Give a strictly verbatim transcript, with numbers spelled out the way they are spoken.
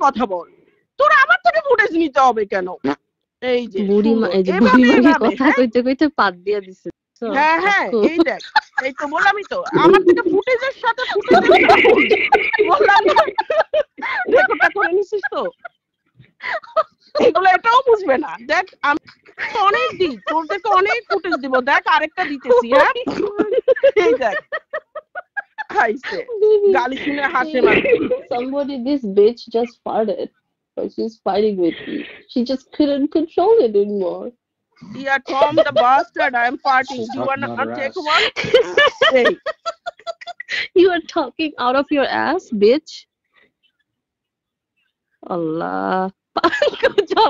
কথা বল, তোর আমার থেকে ফুটেজ নিতে হবে কেন? এই যে বুড়িমা, সুন্দর এই যে এভাবে বুড়িমাকে এভাবে কথা হ্যাঁ কইতে কইতে পাত দিয়ে দিছে। হ্যাঁ হ্যাঁ এই দেখ, এই তো বললামই তো, আমার থেকে ফুটেজের সাথে ফুটেজের বললাম না, রেকর্ডটা করে নিছিস তো, এগুলো এটাও বুঝবে না। দেখ আমি অনেক দিই, তোর থেকে অনেক ফুটেজ দিব, দেখ আরেকটা দিতেছি। হ্যাঁ এই দেখ খাইছে, গালি শুনে হাসে মানুষ। Somebody, this bitch just farted. But she's fighting with me. She just couldn't control it anymore. Yeah, Tom the bastard, I am farting. Do you wanna Not take ass. one? Hey. You are talking out of your ass, bitch. Allah.